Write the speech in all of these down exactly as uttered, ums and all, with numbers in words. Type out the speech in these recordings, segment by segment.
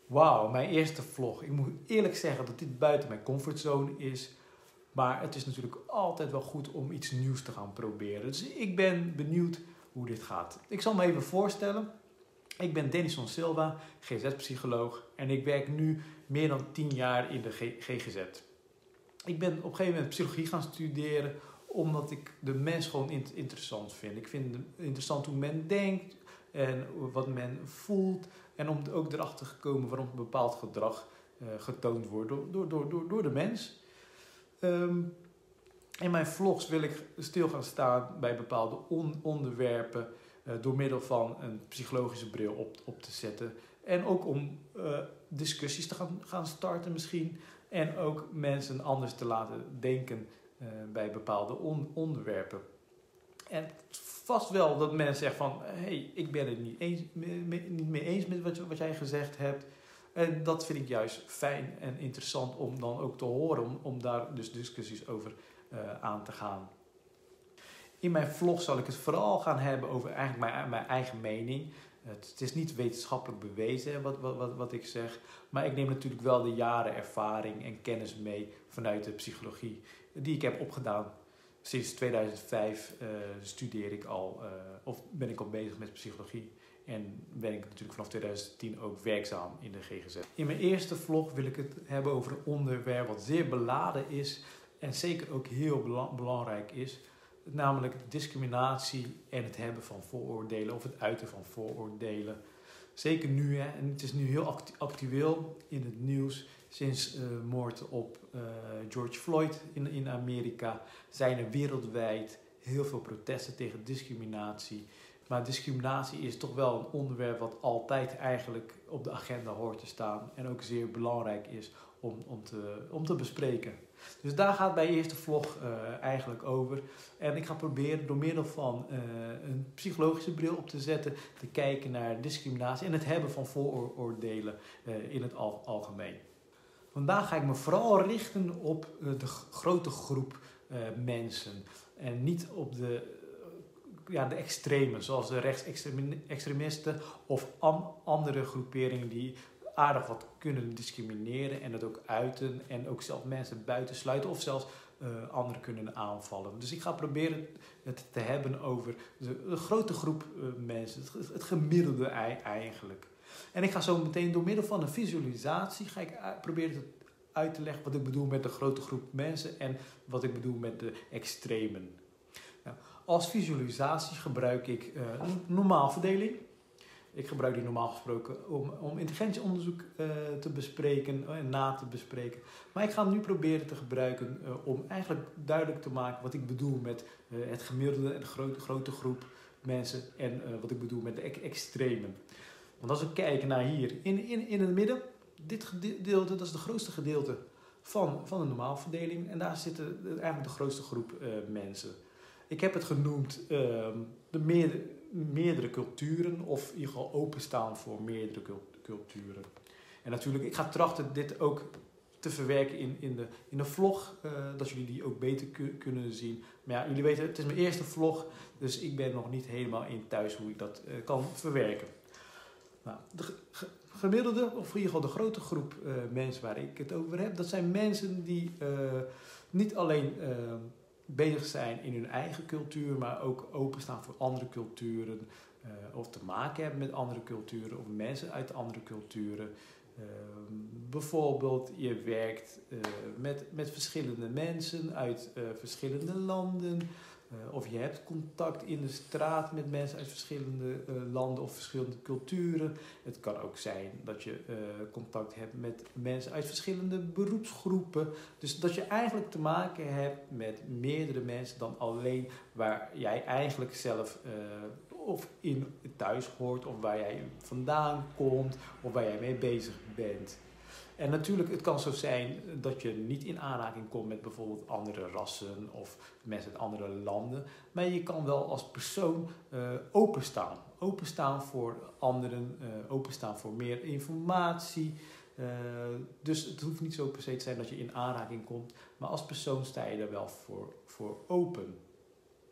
Wauw, mijn eerste vlog. Ik moet eerlijk zeggen dat dit buiten mijn comfortzone is. Maar het is natuurlijk altijd wel goed om iets nieuws te gaan proberen. Dus ik ben benieuwd hoe dit gaat. Ik zal me even voorstellen. Ik ben Denison Silva, G Z-psycholoog. En ik werk nu meer dan tien jaar in de G G Z. Ik ben op een gegeven moment psychologie gaan studeren omdat ik de mens gewoon interessant vind. Ik vind het interessant hoe men denkt en wat men voelt. En om ook erachter te komen waarom een bepaald gedrag uh, getoond wordt door, door, door, door, door de mens. Um, in mijn vlogs wil ik stil gaan staan bij bepaalde on- onderwerpen uh, door middel van een psychologische bril op, op te zetten. En ook om uh, discussies te gaan, gaan starten misschien. En ook mensen anders te laten denken uh, bij bepaalde on- onderwerpen. En vast wel dat mensen zeggen van, hé, hey, ik ben het niet, eens, me, niet mee eens met wat, wat jij gezegd hebt. En dat vind ik juist fijn en interessant om dan ook te horen, om, om daar dus discussies over uh, aan te gaan. In mijn vlog zal ik het vooral gaan hebben over eigenlijk mijn, mijn eigen mening. Het, het is niet wetenschappelijk bewezen wat, wat, wat, wat ik zeg, maar ik neem natuurlijk wel de jaren ervaring en kennis mee vanuit de psychologie die ik heb opgedaan. Sinds tweeduizend vijf uh, studeer ik al, uh, of ben ik al bezig met psychologie. En ben ik natuurlijk vanaf tweeduizend tien ook werkzaam in de G G Z. In mijn eerste vlog wil ik het hebben over een onderwerp wat zeer beladen is. En zeker ook heel bela- belangrijk is. Namelijk discriminatie en het hebben van vooroordelen of het uiten van vooroordelen. Zeker nu, hè, en het is nu heel actu- actueel in het nieuws. Sinds de uh, moord op uh, George Floyd in, in Amerika zijn er wereldwijd heel veel protesten tegen discriminatie. Maar discriminatie is toch wel een onderwerp wat altijd eigenlijk op de agenda hoort te staan. En ook zeer belangrijk is om, om, te, om te bespreken. Dus daar gaat mijn eerste vlog uh, eigenlijk over. En ik ga proberen door middel van uh, een psychologische bril op te zetten. Te kijken naar discriminatie en het hebben van vooroordelen uh, in het al, algemeen. Vandaag ga ik me vooral richten op uh, de g- grote groep uh, mensen. En niet op de... Ja, de extremen, zoals de rechtsextremisten of an- andere groeperingen die aardig wat kunnen discrimineren en dat ook uiten en ook zelf mensen buitensluiten of zelfs uh, anderen kunnen aanvallen. Dus ik ga proberen het te hebben over de, de grote groep uh, mensen, het, het gemiddelde eigenlijk. En ik ga zo meteen door middel van een visualisatie ga ik uh, proberen het uit te leggen wat ik bedoel met de grote groep mensen en wat ik bedoel met de extremen. Nou, als visualisatie gebruik ik uh, een normaalverdeling. Ik gebruik die normaal gesproken om, om intelligentieonderzoek uh, te bespreken en uh, na te bespreken. Maar ik ga hem nu proberen te gebruiken uh, om eigenlijk duidelijk te maken wat ik bedoel met uh, het gemiddelde en de grote, grote groep mensen en uh, wat ik bedoel met de e- extremen. Want als we kijken naar hier in, in, in het midden, dit gedeelte, dat is het grootste gedeelte van, van de normaalverdeling. En daar zit eigenlijk de grootste groep uh, mensen. Ik heb het genoemd uh, de meerdere, meerdere culturen of in ieder geval openstaan voor meerdere culturen. En natuurlijk, ik ga trachten dit ook te verwerken in, in, de, in de vlog, uh, dat jullie die ook beter ku- kunnen zien. Maar ja, jullie weten, het is mijn eerste vlog, dus ik ben nog niet helemaal in thuis hoe ik dat uh, kan verwerken. Nou, de ge- gemiddelde, of in ieder geval de grote groep uh, mensen waar ik het over heb, dat zijn mensen die uh, niet alleen uh, bezig zijn in hun eigen cultuur, maar ook openstaan voor andere culturen, uh, of te maken hebben met andere culturen, of mensen uit andere culturen. Uh, bijvoorbeeld, je werkt uh, met, met verschillende mensen uit uh, verschillende landen. Uh, of je hebt contact in de straat met mensen uit verschillende uh, landen of verschillende culturen. Het kan ook zijn dat je uh, contact hebt met mensen uit verschillende beroepsgroepen. Dus dat je eigenlijk te maken hebt met meerdere mensen dan alleen waar jij eigenlijk zelf uh, of in thuis hoort, of waar jij vandaan komt, of waar jij mee bezig bent. En natuurlijk, het kan zo zijn dat je niet in aanraking komt met bijvoorbeeld andere rassen of mensen uit andere landen. Maar je kan wel als persoon uh, openstaan. Openstaan voor anderen, uh, openstaan voor meer informatie. Uh, dus het hoeft niet zo per se te zijn dat je in aanraking komt. Maar als persoon sta je er wel voor, voor open.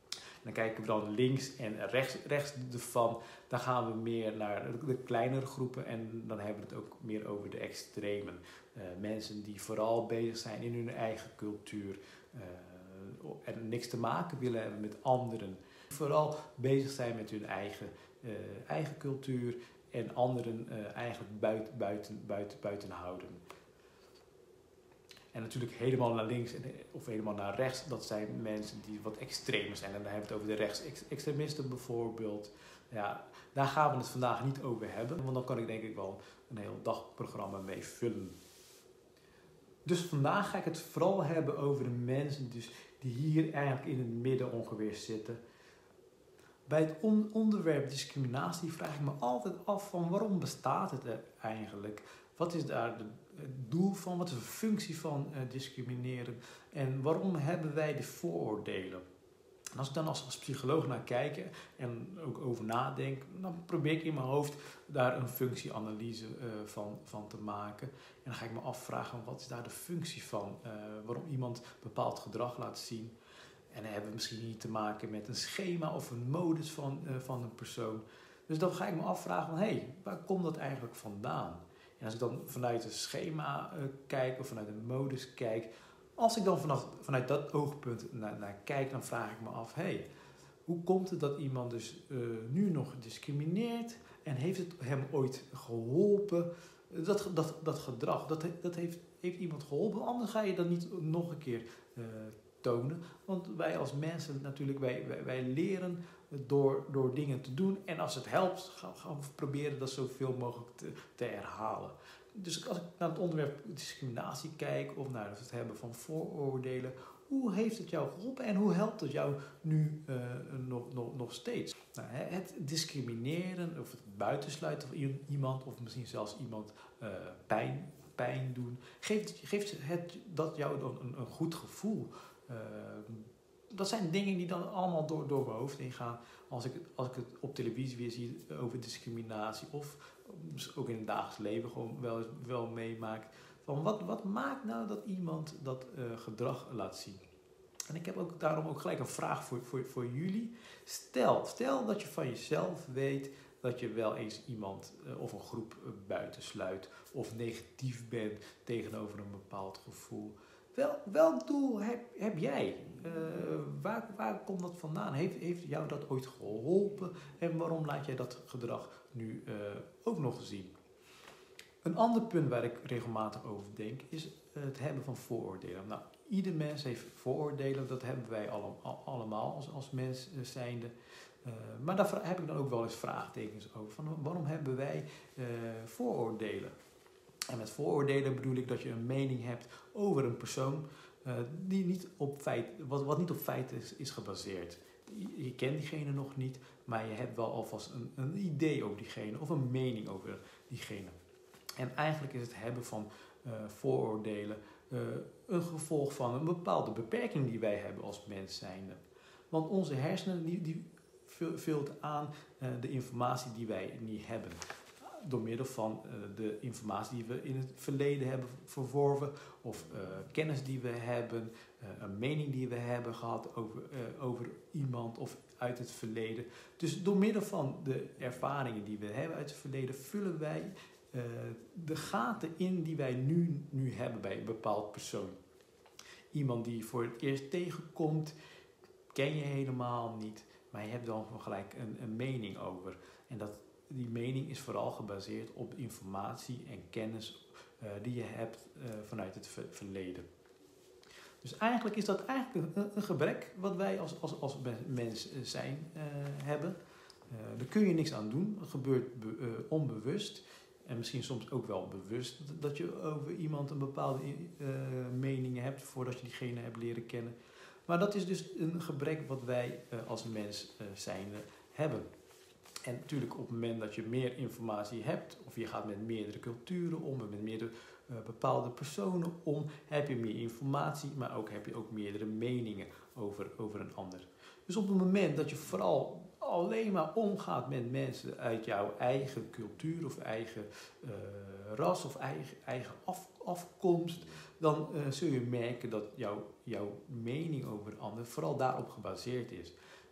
dan kijken we dan links en rechts, rechts ervan. Dan gaan we meer naar de kleinere groepen en dan hebben we het ook meer over de extremen. Uh, mensen die vooral bezig zijn in hun eigen cultuur uh, en niks te maken willen hebben met anderen. Vooral bezig zijn met hun eigen, uh, eigen cultuur en anderen uh, eigenlijk buiten, buiten, buiten, buiten houden. En natuurlijk helemaal naar links of helemaal naar rechts, dat zijn mensen die wat extremer zijn. En dan hebben we het over de rechtsextremisten bijvoorbeeld. Ja, daar gaan we het vandaag niet over hebben, want dan kan ik denk ik wel een heel dagprogramma mee vullen. Dus vandaag ga ik het vooral hebben over de mensen dus die hier eigenlijk in het midden ongeveer zitten. Bij het on- onderwerp discriminatie vraag ik me altijd af van waarom bestaat het er eigenlijk? Wat is daar de, het doel van? Wat is de functie van uh, discrimineren? En waarom hebben wij de vooroordelen? En als ik dan als, als psycholoog naar kijk en ook over nadenk, dan probeer ik in mijn hoofd daar een functieanalyse uh, van, van te maken. En dan ga ik me afvragen, wat is daar de functie van? Uh, waarom iemand bepaald gedrag laat zien? En dan hebben we misschien niet te maken met een schema of een modus van, uh, van een persoon. Dus dan ga ik me afvragen van, hé, hey, waar komt dat eigenlijk vandaan? En als ik dan vanuit een schema uh, kijk of vanuit een modus kijk, als ik dan vanaf, vanuit dat oogpunt naar, naar kijk, dan vraag ik me af, hé, hey, hoe komt het dat iemand dus uh, nu nog discrimineert en heeft het hem ooit geholpen? Dat, dat, dat gedrag, dat, dat heeft, heeft iemand geholpen, anders ga je dat niet nog een keer uh, tonen. Want wij als mensen natuurlijk, wij, wij, wij leren door, door dingen te doen. En als het helpt, gaan, gaan we proberen dat zoveel mogelijk te, te herhalen. Dus als ik naar het onderwerp discriminatie kijk of naar het hebben van vooroordelen, hoe heeft het jou geholpen en hoe helpt het jou nu uh, nog, nog, nog steeds? Nou, het discrimineren of het buitensluiten van iemand of misschien zelfs iemand uh, pijn, pijn doen, geeft, geeft het dat jou dan een, een goed gevoel? Uh, dat zijn dingen die dan allemaal door, door mijn hoofd heen gaan als ik, als ik het op televisie weer zie over discriminatie of ook in het dagelijks leven gewoon wel, wel meemaakt. Van wat, wat maakt nou dat iemand dat uh, gedrag laat zien? En ik heb ook daarom ook gelijk een vraag voor, voor, voor jullie. Stel, stel dat je van jezelf weet dat je wel eens iemand uh, of een groep uh, buitensluit of negatief bent tegenover een bepaald gevoel. Wel, welk doel heb, heb jij? Uh, waar, waar komt dat vandaan? Heeft, heeft jou dat ooit geholpen? En waarom laat jij dat gedrag nu uh, ook nog zien? Een ander punt waar ik regelmatig over denk is het hebben van vooroordelen. Nou, ieder mens heeft vooroordelen, dat hebben wij allemaal, allemaal als, als mens zijnde. Uh, maar daar heb ik dan ook wel eens vraagtekens over. Van waarom hebben wij uh, vooroordelen? En met vooroordelen bedoel ik dat je een mening hebt over een persoon uh, die niet op feit, wat, wat niet op feiten is, is gebaseerd. Je, je kent diegene nog niet, maar je hebt wel alvast een, een idee over diegene of een mening over diegene. En eigenlijk is het hebben van uh, vooroordelen uh, een gevolg van een bepaalde beperking die wij hebben als mens zijnde. Want onze hersenen die, die vult aan uh, de informatie die wij niet hebben. Door middel van uh, de informatie die we in het verleden hebben verworven. Of uh, kennis die we hebben. Uh, een mening die we hebben gehad over, uh, over iemand of uit het verleden. Dus door middel van de ervaringen die we hebben uit het verleden vullen wij uh, de gaten in die wij nu, nu hebben bij een bepaald persoon. Iemand die je voor het eerst tegenkomt, ken je helemaal niet. Maar je hebt dan gelijk een, een mening over. En dat Die mening is vooral gebaseerd op informatie en kennis uh, die je hebt uh, vanuit het ver- verleden. Dus eigenlijk is dat eigenlijk een, een gebrek wat wij als, als, als mens zijn uh, hebben. Uh, daar kun je niks aan doen. Het gebeurt be, uh, onbewust. En misschien soms ook wel bewust dat je over iemand een bepaalde uh, mening hebt voordat je diegene hebt leren kennen. Maar dat is dus een gebrek wat wij uh, als mens uh, zijnde hebben. En natuurlijk op het moment dat je meer informatie hebt, of je gaat met meerdere culturen om, met meerdere uh, bepaalde personen om, heb je meer informatie, maar ook heb je ook meerdere meningen over, over een ander. Dus op het moment dat je vooral alleen maar omgaat met mensen uit jouw eigen cultuur of eigen uh, ras of eigen, eigen af, afkomst, dan uh, zul je merken dat jouw, jouw mening over een ander vooral daarop gebaseerd is.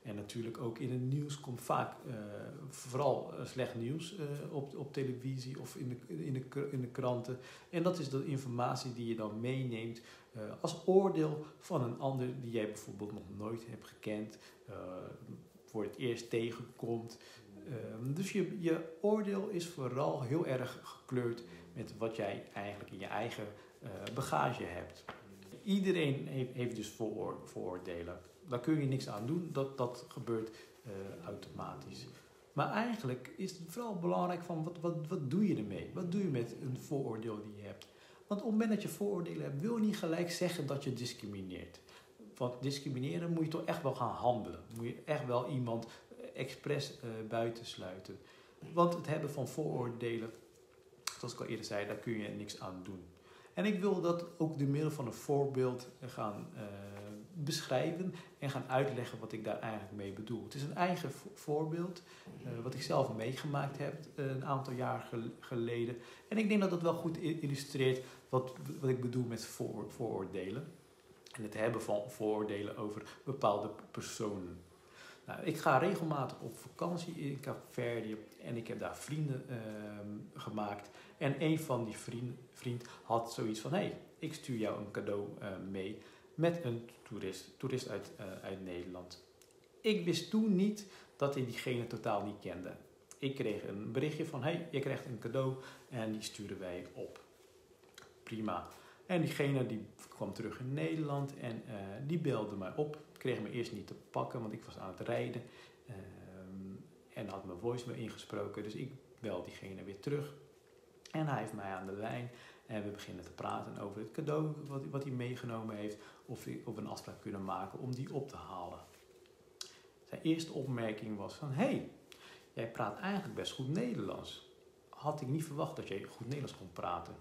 En natuurlijk ook in het nieuws komt vaak uh, vooral uh, slecht nieuws uh, op, op televisie of in de, in, de, in de kranten. En dat is de informatie die je dan meeneemt uh, als oordeel van een ander die jij bijvoorbeeld nog nooit hebt gekend, uh, voor het eerst tegenkomt. Uh, dus je, je oordeel is vooral heel erg gekleurd met wat jij eigenlijk in je eigen uh, bagage hebt. Iedereen heeft, heeft dus vooroor, vooroordelen. Daar kun je niks aan doen, dat, dat gebeurt uh, automatisch. Maar eigenlijk is het vooral belangrijk van wat, wat, wat doe je ermee? Wat doe je met een vooroordeel die je hebt? Want op het moment dat je vooroordelen hebt, wil je niet gelijk zeggen dat je discrimineert. Want discrimineren moet je toch echt wel gaan handelen. Moet je echt wel iemand expres uh, buitensluiten. Want het hebben van vooroordelen, zoals ik al eerder zei, daar kun je niks aan doen. En ik wil dat ook door middel van een voorbeeld gaan uh, beschrijven en gaan uitleggen wat ik daar eigenlijk mee bedoel. Het is een eigen voorbeeld, uh, wat ik zelf meegemaakt heb uh, een aantal jaar gel- geleden. En ik denk dat dat wel goed illustreert wat, wat ik bedoel met voor, vooroordelen. En het hebben van vooroordelen over bepaalde personen. Nou, ik ga regelmatig op vakantie in Kaapverdië en ik heb daar vrienden uh, gemaakt. En een van die vrienden vriend had zoiets van, hé, hey, ik stuur jou een cadeau uh, mee met een toerist, toerist uit, uh, uit Nederland. Ik wist toen niet dat ik diegene totaal niet kende. Ik kreeg een berichtje van, hé, hey, je krijgt een cadeau en die sturen wij op. Prima. En diegene die kwam terug in Nederland en uh, die belde mij op. Kreeg me eerst niet te pakken, want ik was aan het rijden. Uh, en had mijn voicemail ingesproken, dus ik bel diegene weer terug. En hij heeft mij aan de lijn en we beginnen te praten over het cadeau wat, wat hij meegenomen heeft. Of we, of we een afspraak kunnen maken om die op te halen. Zijn eerste opmerking was van, hé, hey, jij praat eigenlijk best goed Nederlands. Had ik niet verwacht dat jij goed Nederlands kon praten.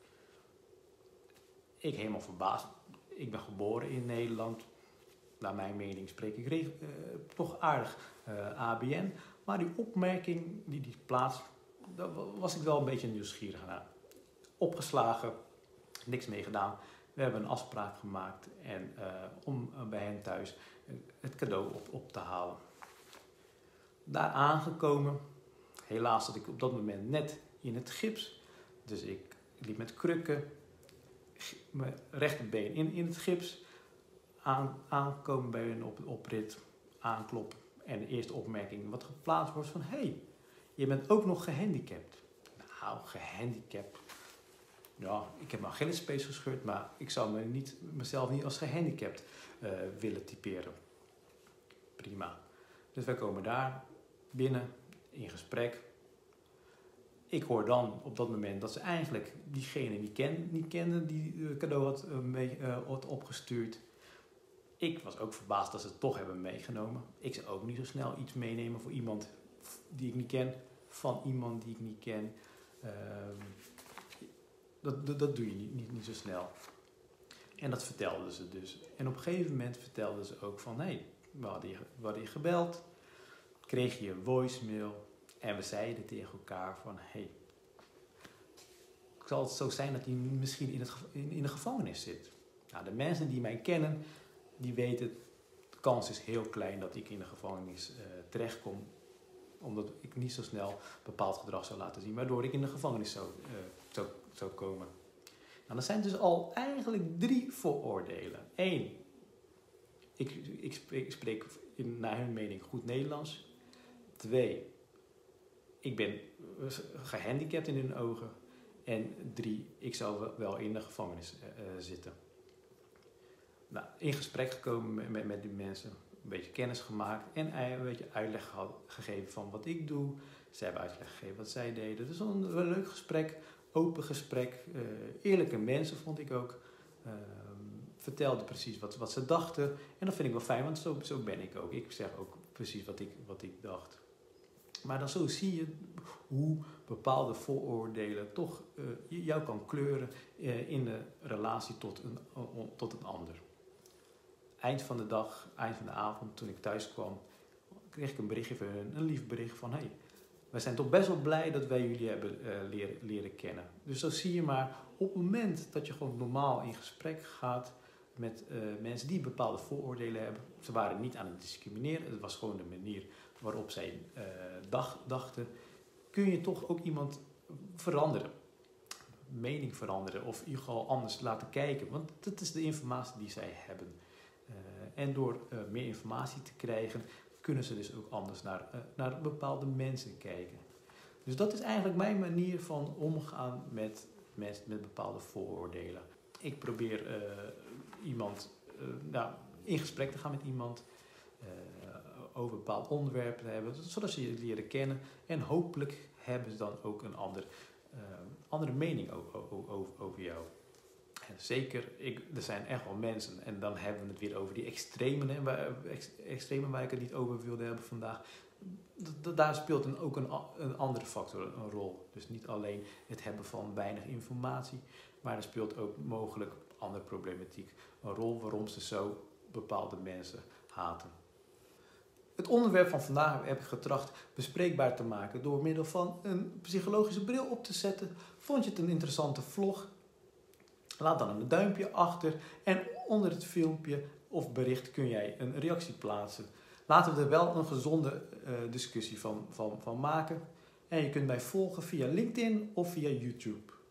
Ik helemaal verbaasd. Ik ben geboren in Nederland. Naar mijn mening spreek ik reg- uh, toch aardig uh, A B N. Maar die opmerking die die plaatst, daar was ik wel een beetje nieuwsgierig naar. Opgeslagen, niks mee gedaan. We hebben een afspraak gemaakt en, uh, om uh, bij hen thuis het cadeau op, op te halen. Daar aangekomen, helaas zat ik op dat moment net in het gips. Dus ik liep met krukken, mijn rechterbeen in, in het gips. Aan, aankomen bij een op, oprit, aankloppen. En de eerste opmerking wat geplaatst wordt van, hé, hey, je bent ook nog gehandicapt. Nou, gehandicapt. Ja, ik heb mijn Achillespees gescheurd, maar ik zou me niet, mezelf niet als gehandicapt uh, willen typeren. Prima. Dus wij komen daar binnen in gesprek. Ik hoor dan op dat moment dat ze eigenlijk diegene niet, ken, niet kenden die uh, cadeau had, uh, mee, uh, had opgestuurd. Ik was ook verbaasd dat ze het toch hebben meegenomen. Ik zou ook niet zo snel iets meenemen voor iemand die ik niet ken, van iemand die ik niet ken. Uh, dat, dat, dat doe je niet, niet, niet zo snel. En dat vertelden ze dus. En op een gegeven moment vertelden ze ook van, hé, hey, we hadden je, we hadden je gebeld, kreeg je een voicemail en we zeiden tegen elkaar van, hé, hey, zal het zo zijn dat hij misschien in, het, in, in de gevangenis zit? Nou, de mensen die mij kennen, die weten, de kans is heel klein dat ik in de gevangenis uh, terechtkom. Omdat ik niet zo snel bepaald gedrag zou laten zien, waardoor ik in de gevangenis zou, uh, zou, zou komen. Nou, dat zijn dus al eigenlijk drie vooroordelen. Eén, ik, ik spreek, ik spreek in, naar hun mening goed Nederlands. Twee, ik ben gehandicapt in hun ogen. En drie, ik zou wel in de gevangenis uh, zitten. Nou, in gesprek gekomen met, met, met die mensen, een beetje kennis gemaakt en een beetje uitleg gehad, gegeven van wat ik doe. Zij hebben uitleg gegeven wat zij deden. Dus een, een leuk gesprek, open gesprek, uh, eerlijke mensen vond ik ook. Uh, vertelden precies wat, wat ze dachten en dat vind ik wel fijn, want zo, zo ben ik ook. Ik zeg ook precies wat ik, wat ik dacht. Maar dan zo zie je hoe bepaalde vooroordelen toch uh, jou kan kleuren uh, in de relatie tot een, uh, tot een ander. Eind van de dag, eind van de avond, toen ik thuis kwam, kreeg ik een berichtje van hun, een lief bericht van, hé, hey, wij zijn toch best wel blij dat wij jullie hebben uh, leren, leren kennen. Dus zo zie je maar, op het moment dat je gewoon normaal in gesprek gaat, met uh, mensen die bepaalde vooroordelen hebben. Ze waren niet aan het discrimineren. Het was gewoon de manier waarop zij uh, dag, dachten. Kun je toch ook iemand veranderen. Mening veranderen. Of in ieder geval anders laten kijken. Want dat is de informatie die zij hebben. Uh, en door uh, meer informatie te krijgen, kunnen ze dus ook anders naar, uh, naar bepaalde mensen kijken. Dus dat is eigenlijk mijn manier van omgaan met mensen met bepaalde vooroordelen. Ik probeer uh, iemand uh, nou, in gesprek te gaan met iemand. Uh, over een bepaald onderwerp te hebben. Zodat ze je leren kennen. En hopelijk hebben ze dan ook een ander, uh, andere mening over, over, over jou. En zeker, ik, er zijn echt wel mensen. En dan hebben we het weer over die extremen. Hè, waar, ex, extremen waar ik het niet over wilde hebben vandaag. D- daar speelt een, ook een, een andere factor een rol. Dus niet alleen het hebben van weinig informatie. Maar er speelt ook mogelijk andere problematiek een rol waarom ze zo bepaalde mensen haten. Het onderwerp van vandaag heb ik getracht bespreekbaar te maken door middel van een psychologische bril op te zetten. Vond je het een interessante vlog? Laat dan een duimpje achter en onder het filmpje of bericht kun jij een reactie plaatsen. Laten we er wel een gezonde uh, discussie van, van, van maken. En je kunt mij volgen via LinkedIn of via YouTube.